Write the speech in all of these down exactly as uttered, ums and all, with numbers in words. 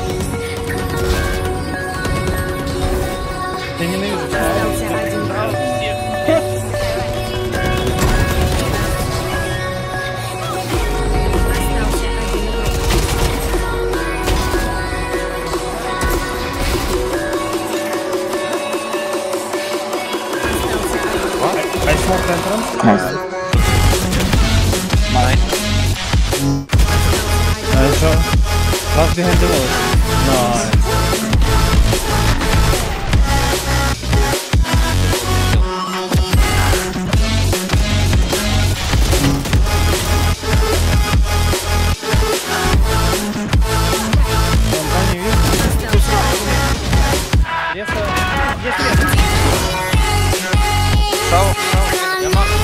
Я ненавижу всех. I smoke entrance. Nice. Mine. Nice shot. Last behind the wall. Nice. Шау, шау, я маг.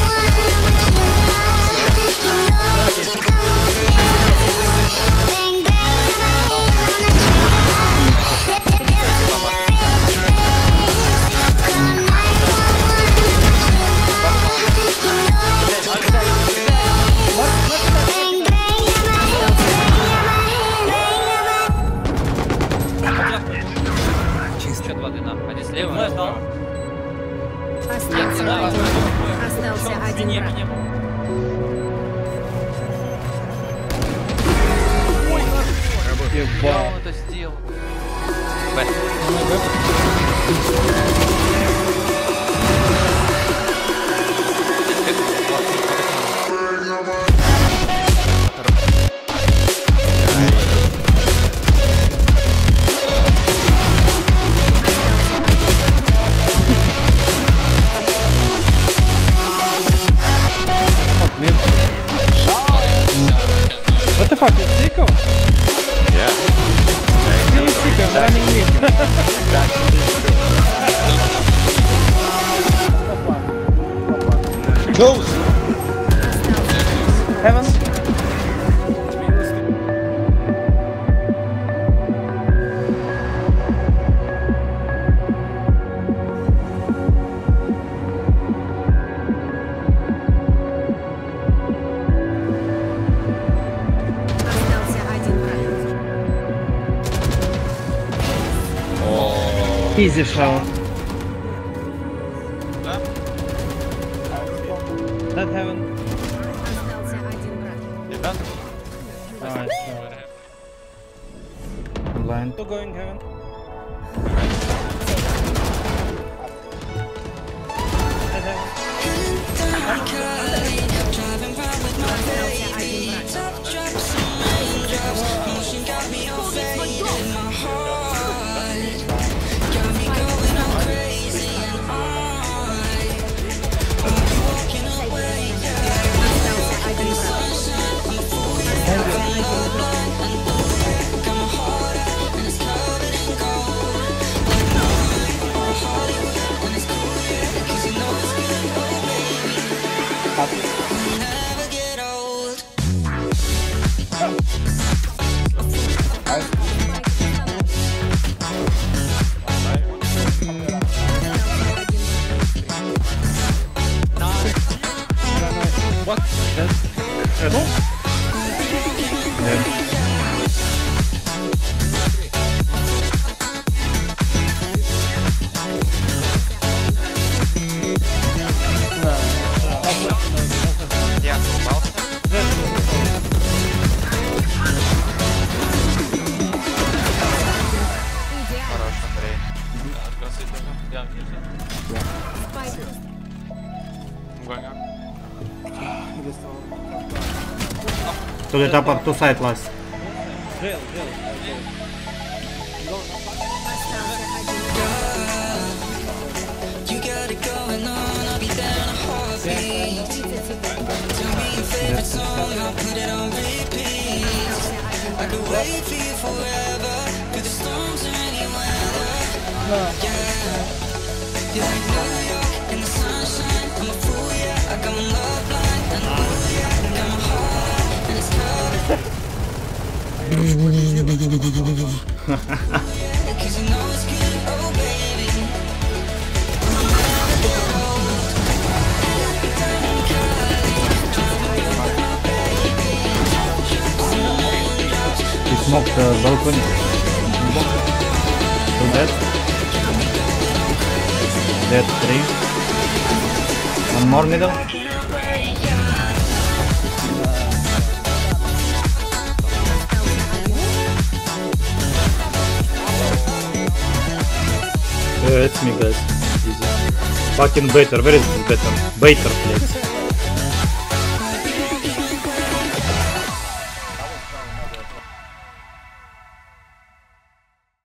Чисто два дына. Один слева, один справа. Остался один. Остался один враг. Я он это сделал. Б. What the fuck, is Zico? Yeah. Still Zico, I'm running mid. Close! Heaven? Остался один враг. Easy Shao. That heaven. Остался один враг. Nice. Blind. Two going heaven. That heaven. Остался один враг. Остался один враг. What? That's... Hello? Yeah. Я остался. Хорош, Андрей. To the top or to side last. Jail, jail. He smoked the balcony. dead. Dead three. One more middle. Uh, it's me guys. Easy. Fucking better. Where is this better? Better, блядь.